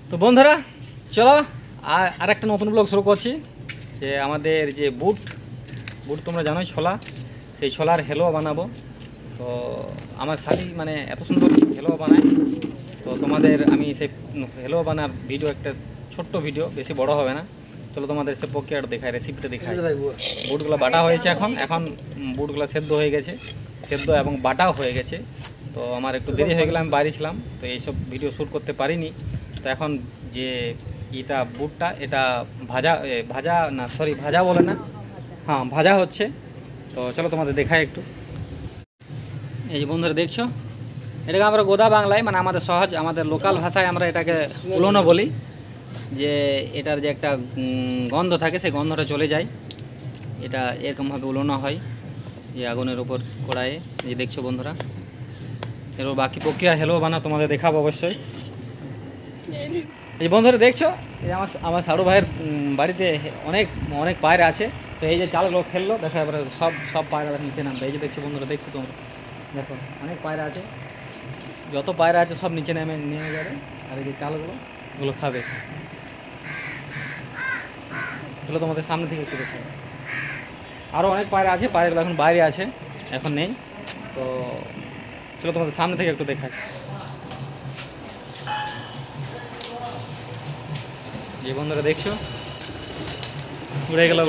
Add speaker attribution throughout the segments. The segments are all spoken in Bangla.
Speaker 1: তো বন্ধুরা চলো আর একটা নতুন ব্লগ শুরু করছি। যে আমাদের যে বুট তোমরা জানোই, ছোলা, সেই ছোলার হেলুয়া বানাবো। তো আমার শালি মানে এত সুন্দর হেলুয়া বানায়, তো তোমাদের আমি সেই হেলুয়া বানার ভিডিও, একটা ছোট্ট ভিডিও, বেশি বড় হবে না। চলো তোমাদের সে প্রক্রিয়াটা দেখায়, রেসিপিটা দেখায়। বুটগুলো বাটা হয়েছে, এখন বুটগুলো সেদ্ধ হয়ে গেছে, সেদ্ধ এবং বাটাও হয়ে গেছে। তো আমার একটু দেরি হয়ে গেলে, আমি বাইরে ছিলাম, তো এইসব ভিডিও শ্যুট করতে পারিনি। তো এখন যে এটা বুটটা, এটা ভাজা বলে না, হ্যাঁ ভাজা হচ্ছে। তো চলো তোমাদের দেখাই একটু। এই যে বন্ধুরা দেখছো, এটাকে আমরা গোদা বাংলায়, মানে আমাদের সহজ, আমাদের লোকাল ভাষায় আমরা এটাকে উলোনো বলি। যে এটার যে একটা গন্ধ থাকে, সেই গন্ধটা চলে যায়। এটা এরকমভাবে উলোনো হয়, যে আগুনের উপর কড়াইয়ে। এই দেখছো বন্ধুরা, এরপর বাকি প্রক্রিয়া হেলুয়া বানা তোমাদের দেখাবো অবশ্যই। এই বন্ধুরা দেখছো, এই আমার সাড়ু ভাইয়ের বাড়িতে অনেক অনেক পায়রা আছে। তো এই যে চালগুলো ফেললো, দেখো এবারে সব পায়রা নিচে নামবে। এই যে দেখছো বন্ধুরা, দেখছো তোমরা, দেখো অনেক পায়রা আছে, যত পায়রা আছে সব নিচে নেমে যাবে। আর এই যে চালগুলো, ওগুলো খাবে। এগুলো তোমাদের সামনে থেকে একটু দেখো, আরও অনেক পায়রা আছে, পায়রাগুলো এখন বাইরে আছে, এখন নেই। তো চলো তোমাদের সামনে থেকে একটু দেখাই। যে বন্ধুরা দেখছো, উড়ে গেল।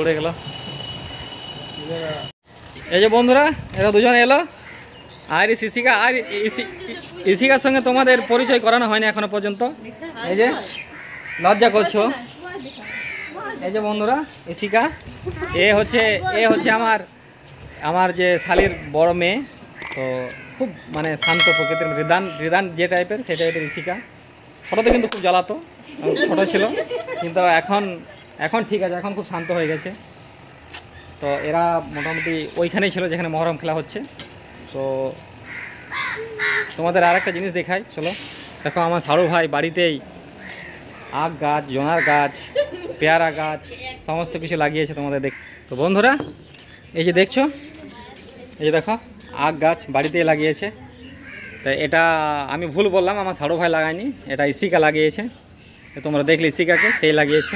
Speaker 1: এই যে বন্ধুরা, এরা দুজন এলো। আর ইসিকার সঙ্গে তোমাদের পরিচয় করানো হয়নি এখনো পর্যন্ত। এই যে লজ্জা করছো। এই যে বন্ধুরা, ইসিকা, এ হচ্ছে আমার যে শালির বড় মেয়ে। তো খুব মানে শান্ত প্রকৃতির, রিদান যে টাইপের, সেই টাইপের ইসিকা। ছোটোতে কিন্তু খুব জ্বালাতো, ছোটো ছিল, কিন্তু এখন ঠিক আছে, এখন খুব শান্ত হয়ে গেছে। তো এরা মোটামুটি ওইখানেই ছিল যেখানে মহরম খেলা হচ্ছে। তো তোমাদের আর একটা জিনিস দেখাই, চলো দেখো। আমার সাড়ু ভাই বাড়িতেই আখ গাছ, জোনার গাছ, পেয়ারা গাছ, সমস্ত কিছু লাগিয়েছে তোমাদের দেখ। তো বন্ধুরা এই যে দেখছো, এই যে দেখো আখ গাছ বাড়িতেই লাগিয়েছে। তো এটা আমি ভুল বললাম, আমার সাড়ু ভাই লাগায়নি, এটা ইসিকা লাগিয়েছে। তোমরা দেখলে ইসিকাকে, সেই লাগিয়েছে।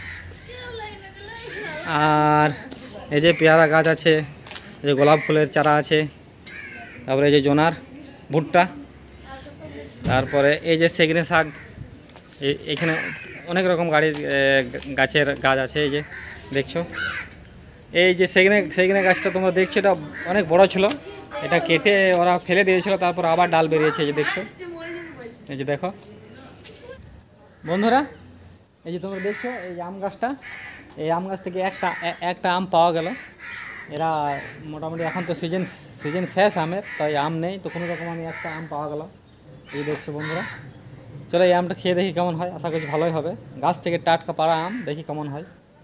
Speaker 1: আর এই যে পেয়ারা গাছ আছে, এই যে গোলাপ ফুলের চারা আছে, তারপরে এই যে জোনার, ভুট্টা, তারপরে এই যে সেগনে শাক। এখানে অনেক রকম গাছের গাছ আছে। এই যে দেখছো, এই যে সেগনে গাছটা তোমরা দেখছো, এটা অনেক বড় ছিল, এটা কেটে ওরা ফেলে দিয়েছিল, তারপর আবার ডাল বেরিয়েছে। এই যে দেখছো, এই যে দেখো বন্ধুরা, এই যে তোমরা দেখছো এই আম গাছটা, এই আম গাছ থেকে একটা আম পাওয়া গেল। এরা মোটামুটি এখন তো সিজন শেষ আমের, তাই আম নেই, তো কোনো রকম আমি একটা আম পাওয়া গেল। এই দেখছো বন্ধুরা, চলো এই আমটা খেয়ে দেখি কেমন হয়, আশা করছি ভালোই হবে। গাছ থেকে টাটকা পাড়া আম, দেখি কেমন হয়।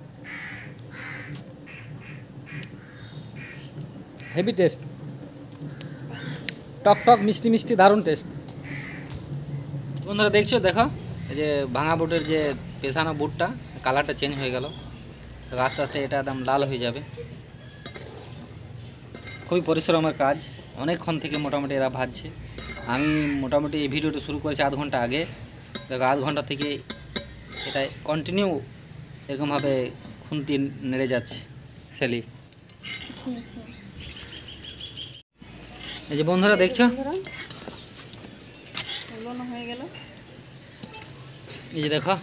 Speaker 1: হেভি টেস্ট, টক মিষ্টি দারুণ টেস্ট। বন্ধুরা দেখছো, দেখো এই যে ভাঙা বুটের যে পেছানো বুটটা, কালারটা চেঞ্জ হয়ে গেল। আস্তে আস্তে এটা একদম লাল হয়ে যাবে। খুবই পরিশ্রমের কাজ, অনেকক্ষণ থেকে মোটামুটি এরা ভাজছে। আমি মোটামুটি এই ভিডিওটা শুরু করেছি আধ ঘন্টা আগে। দেখো আধ ঘন্টা থেকে এটা কন্টিনিউ এরকমভাবে খুন্তি নেড়ে যাচ্ছে সেলি। এই যে বন্ধুরা দেখছো, হয়ে গেল। এই যে দেখো,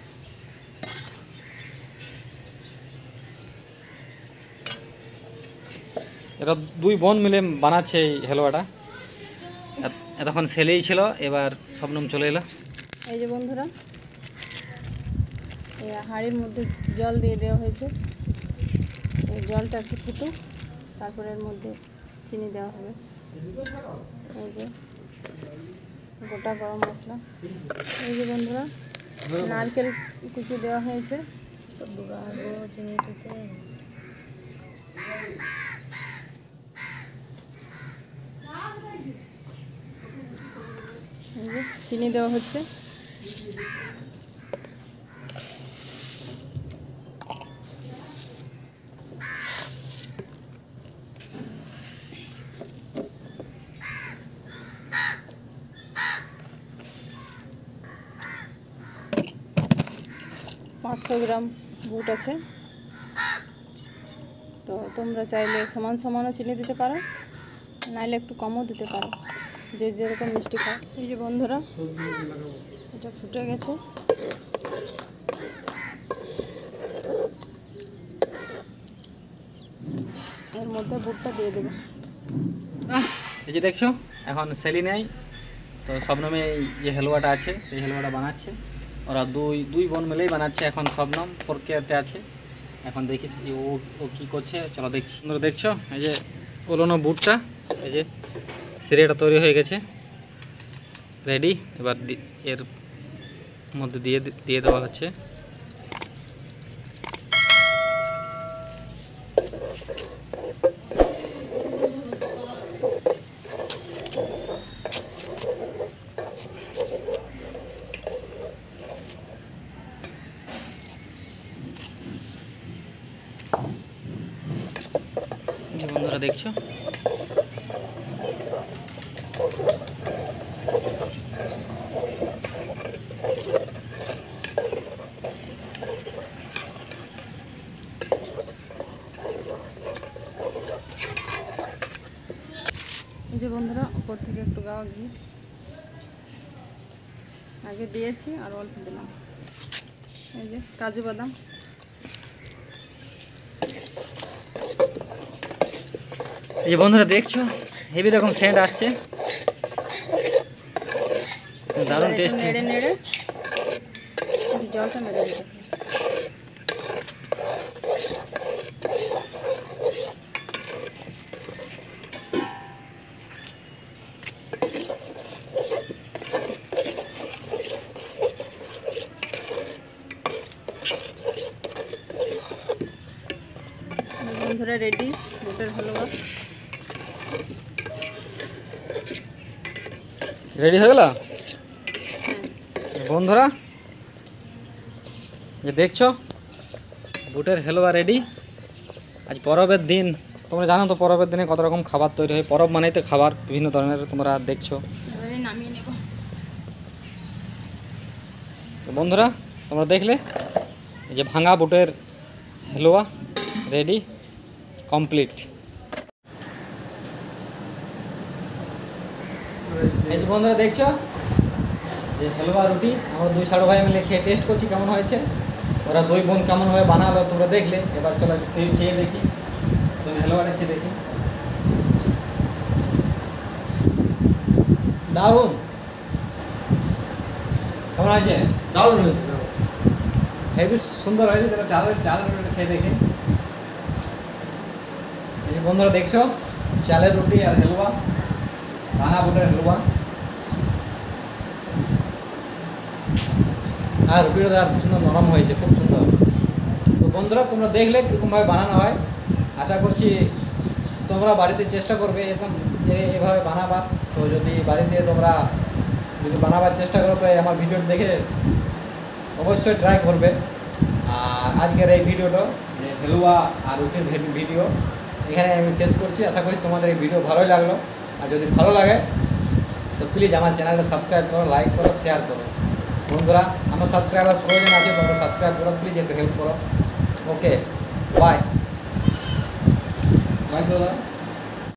Speaker 1: এরা দুই বোন মিলে বানাচ্ছে এই হেলুয়াটা। এতক্ষণ সেলেই ছিল, এবার শবনম চলে এলো।
Speaker 2: এই যে বন্ধুরা, এই হাঁড়ির মধ্যে জল দিয়ে দেওয়া হয়েছে। এই জলটা একটু ফুটুক, তারপরে এর মধ্যে চিনি দেওয়া হবে। এই যে গোটা গরম মশলা, এই যে বন্ধুরা নারকেল কুচি দেওয়া হয়েছে। চিনিটাতে এই যে চিনি দেওয়া হচ্ছে। 500 গ্রাম বুট আছে। তো তোমরা চাইলে সমান সমানও চিনি দিতে পারো, নাইলে একটু কমও দিতে পারো, যে যেরকম মিষ্টি খাও। এই যে বন্ধুরা এটা ফুটে গেছে। এর মধ্যে বুটটা দিয়ে দেবো।
Speaker 1: এই যে দেখছো এখন সেলি নেই, তো শবনমে এই যে হালুয়াটা আছে সেই হালুয়াটা বানাচ্ছে। ওরা দুই বোন মিলেই বানাচ্ছে। এখন শবনম প্রক্রিয়াতে আছে। এখন দেখিস ও কী করছে, চলো দেখছি। তোমরা দেখছো এই যে ওলোনো বুটটা, এই যে সিরেটা তৈরি হয়ে গেছে, রেডি। এবার এর মধ্যে দিয়ে দেওয়া হচ্ছে। বন্ধুরা দেখছো
Speaker 2: এই যে বন্ধুরা উপর থেকে একটু গাওয়া ঘি আগে দিয়েছি আর অল্প দিলাম। এই যে কাজু বাদাম,
Speaker 1: এই যে বন্ধুরা দেখছো হেভি রকম সেন্ট আসছে, দারুণ টেস্টি।
Speaker 2: নেড়ে নেড়ে জলটা মেরে দিতে। বন্ধুরা রেডি বুটের হালুয়া।
Speaker 1: রেডি হয়ে গেল বন্ধুরা, যে দেখছো বুটের হালুয়া রেডি। আজ পরবের দিন, তোমরা জানো তো পরবের দিনে কত রকম খাবার তৈরি হয়। পরব মানেই তো খাবার বিভিন্ন ধরনের, তোমরা দেখছো।
Speaker 2: এবারে নামিয়ে নেব।
Speaker 1: তো বন্ধুরা তোমরা দেখলে এই যে ভাঙা বুটের হালুয়া রেডি কমপ্লিট। এই যে বন্ধুরা দেখছো যে হালুয়া রুটি আমরা দুই সাড়ো ভাই মিলে খেয়ে টেস্ট করছি কেমন হয়েছে। ওরা দুই বোন কেমনভাবে বানালো তোমরা দেখলে। এবার চলো খেয়ে দেখি, তুমি হালুয়াটা খেয়ে দেখি। দারুণ, কেমন হয়েছে?
Speaker 3: দারুণ হয়েছে।
Speaker 1: হেবি সুন্দর হয়েছে। যেটা চালের রুটি খেয়ে দেখি। এই যে বন্ধুরা দেখছো চালের রুটি আর হালুয়া, ভাঙা বুটের হালুয়া। আর রুটিটা সুন্দর নরম হয়েছে, খুব সুন্দর। তো বন্ধুরা তোমরা দেখলে কীরকমভাবে বানানো হয়। আশা করছি তোমরা বাড়িতে চেষ্টা করবে এরকম এভাবে বানাবার। তো যদি বাড়িতে তোমরা যদি বানাবার চেষ্টা করো তো আমার ভিডিও দেখে অবশ্যই ট্রাই করবে। আর আজকের এই ভিডিওটা যে হালুয়া আর রুটির ভিডিও এখানে আমি শেষ করছি। আশা করি তোমাদের এই ভিডিও ভালোই লাগলো। আর যদি ভালো লাগে তো প্লিজ আমার চ্যানেলটা সাবস্ক্রাইব করো, লাইক করো, শেয়ার করো। বন্ধুরা আমার সাবস্ক্রাইবার প্রয়োজন আছে, তোমরা সাবস্ক্রাইব করো, প্লিজ একটু হেল্প করো। Okay bye by.